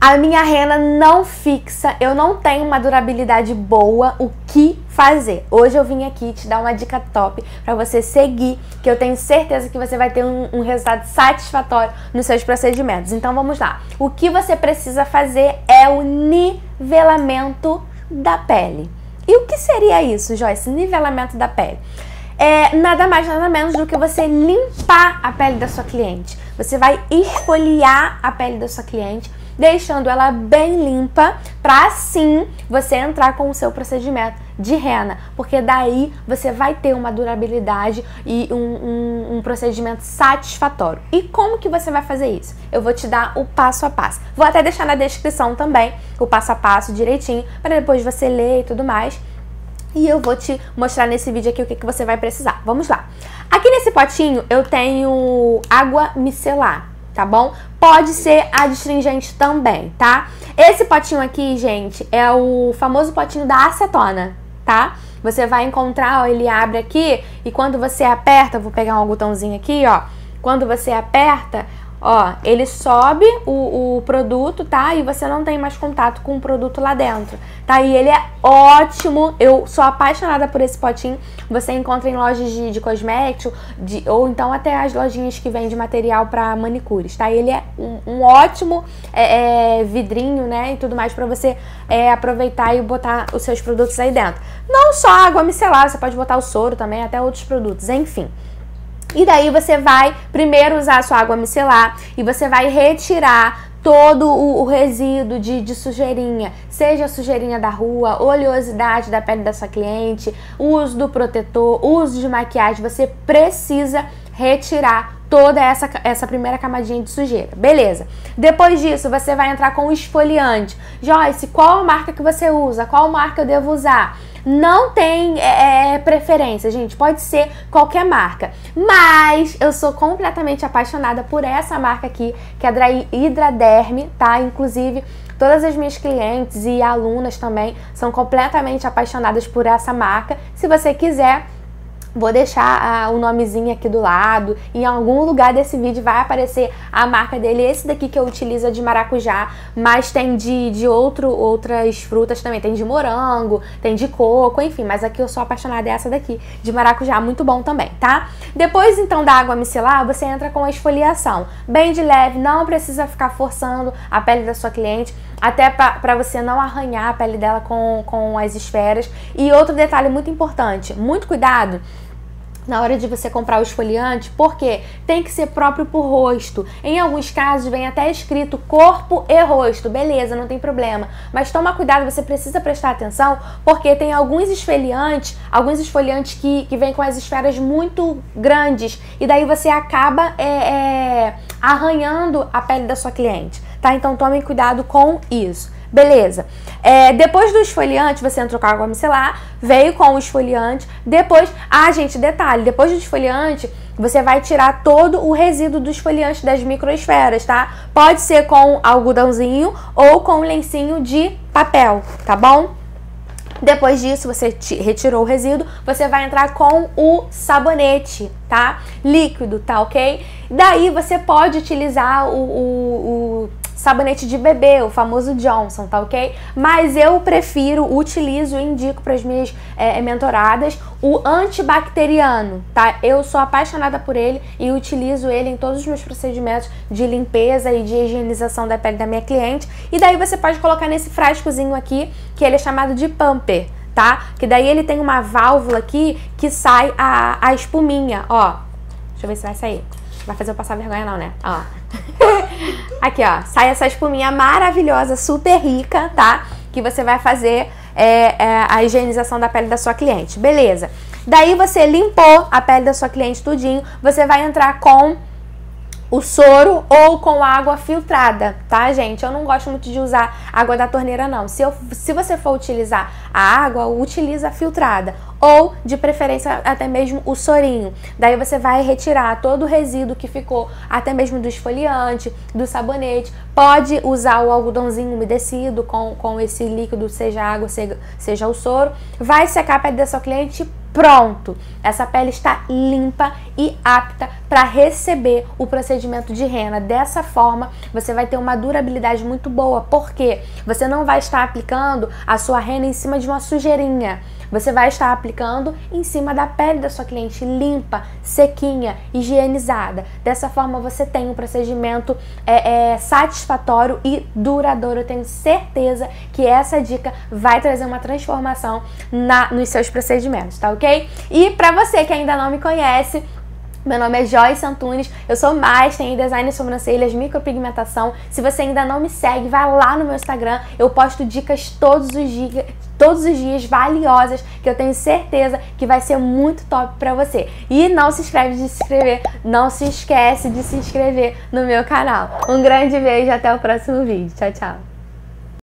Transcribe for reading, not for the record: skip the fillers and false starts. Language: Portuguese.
a minha rena não fixa, eu não tenho uma durabilidade boa, o que fazer? Hoje eu vim aqui te dar uma dica top para você seguir, que eu tenho certeza que você vai ter um resultado satisfatório nos seus procedimentos. Então vamos lá. O que você precisa fazer é o nivelamento da pele. E o que seria isso, Joyce? Nivelamento da pele. É nada mais, nada menos do que você limpar a pele da sua cliente. Você vai esfoliar a pele da sua cliente, deixando ela bem limpa, para assim você entrar com o seu procedimento de rena, porque daí você vai ter uma durabilidade e um procedimento satisfatório. E como que você vai fazer isso? Eu vou te dar o passo a passo. Vou até deixar na descrição também o passo a passo direitinho, para depois você ler e tudo mais. E eu vou te mostrar nesse vídeo aqui o que você vai precisar. Vamos lá. Aqui nesse potinho eu tenho água micelar, tá bom? Pode ser adstringente também, tá? Esse potinho aqui, gente, é o famoso potinho da acetona, tá? Você vai encontrar, ó, ele abre aqui e quando você aperta, vou pegar um botãozinho aqui, ó. Quando você aperta, ó, ele sobe o produto, tá? E você não tem mais contato com o produto lá dentro, tá? E ele é ótimo, eu sou apaixonada por esse potinho. Você encontra em lojas de cosméticos, ou então até as lojinhas que vendem material para manicures, tá? Ele é um ótimo vidrinho, né? E tudo mais para você aproveitar e botar os seus produtos aí dentro. Não só água micelar, você pode botar o soro também, até outros produtos, enfim. E daí você vai primeiro usar a sua água micelar e você vai retirar todo o resíduo de sujeirinha, seja sujeirinha da rua, oleosidade da pele da sua cliente, uso do protetor, uso de maquiagem. Você precisa retirar toda essa primeira camadinha de sujeira, beleza? Depois disso, você vai entrar com o esfoliante. Joyce, qual a marca que você usa? Qual marca eu devo usar? Não tem preferência, gente, pode ser qualquer marca, mas eu sou completamente apaixonada por essa marca aqui, que é a Hidraderm, tá? Inclusive, todas as minhas clientes e alunas também são completamente apaixonadas por essa marca. Se você quiser, vou deixar o nomezinho aqui do lado. Em algum lugar desse vídeo vai aparecer a marca dele. Esse daqui que eu utilizo é de maracujá, mas tem de outras frutas também. Tem de morango, tem de coco, enfim. Mas aqui eu sou apaixonada dessa daqui, de maracujá, muito bom também, tá? Depois, então, da água micelar, você entra com a esfoliação. Bem de leve, não precisa ficar forçando a pele da sua cliente, até para você não arranhar a pele dela com as esferas. E outro detalhe muito importante, muito cuidado na hora de você comprar o esfoliante, porque tem que ser próprio pro rosto. Em alguns casos vem até escrito corpo e rosto, beleza, não tem problema. Mas toma cuidado, você precisa prestar atenção, porque tem alguns esfoliantes que vêm com as esferas muito grandes, e daí você acaba arranhando a pele da sua cliente, tá? Então tome cuidado com isso. Beleza. Depois do esfoliante, você entrou com a água micelar, veio com o esfoliante. Depois, gente, detalhe, depois do esfoliante, você vai tirar todo o resíduo do esfoliante das microesferas, tá? Pode ser com algodãozinho ou com lencinho de papel, tá bom? Depois disso, você retirou o resíduo, você vai entrar com o sabonete, tá? Líquido, tá ok? Daí você pode utilizar o sabonete de bebê, o famoso Johnson, tá ok? Mas eu utilizo e indico para as minhas mentoradas o antibacteriano, tá? Eu sou apaixonada por ele e utilizo ele em todos os meus procedimentos de limpeza e de higienização da pele da minha cliente. E daí você pode colocar nesse frascozinho aqui, que ele é chamado de pumper, tá? Que daí ele tem uma válvula aqui que sai a espuminha, ó. Deixa eu ver se vai sair. Vai fazer eu passar vergonha não, né? Ó. Aqui, ó. Sai essa espuminha maravilhosa, super rica, tá? Que você vai fazer a higienização da pele da sua cliente. Beleza. Daí você limpou a pele da sua cliente tudinho. Você vai entrar com o soro ou com água filtrada, tá, gente? Eu não gosto muito de usar água da torneira, não. Se você for utilizar a água, utiliza a filtrada. Ou, de preferência, até mesmo o sorinho. Daí você vai retirar todo o resíduo que ficou, até mesmo do esfoliante, do sabonete. Pode usar o algodãozinho umedecido com esse líquido, seja água, seja o soro. Vai secar a pele da sua cliente, Pronto, essa pele está limpa e apta para receber o procedimento de rena. Dessa forma, você vai ter uma durabilidade muito boa, porque você não vai estar aplicando a sua rena em cima de uma sujeirinha. Você vai estar aplicando em cima da pele da sua cliente limpa, sequinha, higienizada. Dessa forma, você tem um procedimento satisfatório e duradouro. Eu tenho certeza que essa dica vai trazer uma transformação nos seus procedimentos, tá ok? E pra você que ainda não me conhece, meu nome é Joyce Antunes, eu sou master em design de sobrancelhas, micropigmentação. Se você ainda não me segue, vai lá no meu Instagram, eu posto dicas todos os dias valiosas, que eu tenho certeza que vai ser muito top pra você. E não se esquece de se inscrever no meu canal. Um grande beijo, até o próximo vídeo. Tchau, tchau.